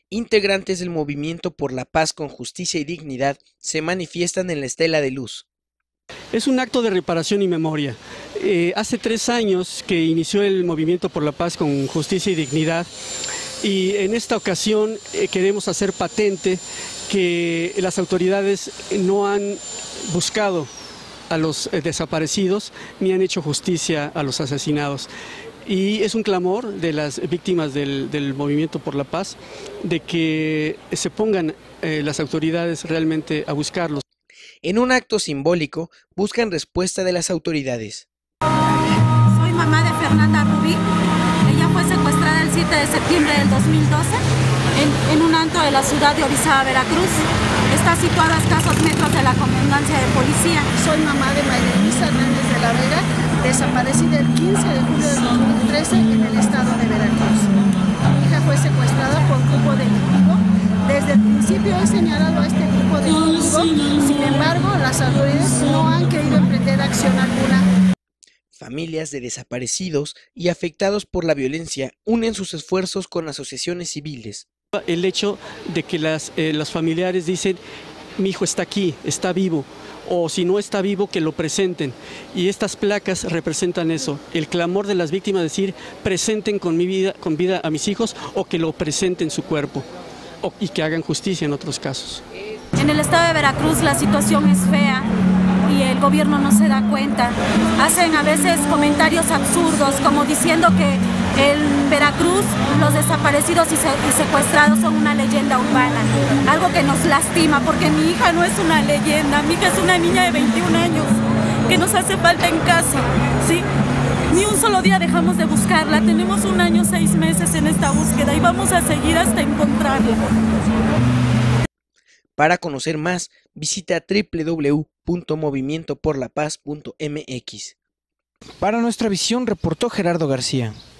Integrantes del Movimiento por la Paz con Justicia y Dignidad se manifiestan en la Estela de Luz. Es un acto de reparación y memoria. Hace 3 años que inició el Movimiento por la Paz con Justicia y Dignidad, y en esta ocasión queremos hacer patente que las autoridades no han buscado a los desaparecidos ni han hecho justicia a los asesinados. Y es un clamor de las víctimas del Movimiento por la Paz de que se pongan las autoridades realmente a buscarlos. En un acto simbólico, buscan respuesta de las autoridades. Soy mamá de Fernanda Rubí. Ella fue secuestrada el 7 de septiembre del 2012 en un antro de la ciudad de Orizaba, Veracruz. Está situado a escasos metros de la comandancia de policía. Soy mamá de María Luisa Hernández de la Vega, desaparecida el 15 de julio de 2013 en el estado de Veracruz. Mi hija fue secuestrada por un grupo delictivo. Desde el principio he señalado a este grupo delictivo, sin embargo, las autoridades no han querido emprender acción alguna. Familias de desaparecidos y afectados por la violencia unen sus esfuerzos con asociaciones civiles. El hecho de que los familiares dicen, mi hijo está aquí, está vivo, o si no está vivo, que lo presenten. Y estas placas representan eso, el clamor de las víctimas, decir, presenten con vida a mis hijos, o que lo presenten su cuerpo, y que hagan justicia en otros casos. En el estado de Veracruz la situación es fea y el gobierno no se da cuenta. Hacen a veces comentarios absurdos, como diciendo que en Veracruz los desaparecidos y secuestrados son una leyenda urbana, algo que nos lastima, porque mi hija no es una leyenda, mi hija es una niña de 21 años que nos hace falta en casa, ¿sí? Ni un solo día dejamos de buscarla, tenemos 1 año 6 meses en esta búsqueda y vamos a seguir hasta encontrarla. Para conocer más, visita www.movimientoporlapaz.mx. Para Nuestra Visión reportó Gerardo García.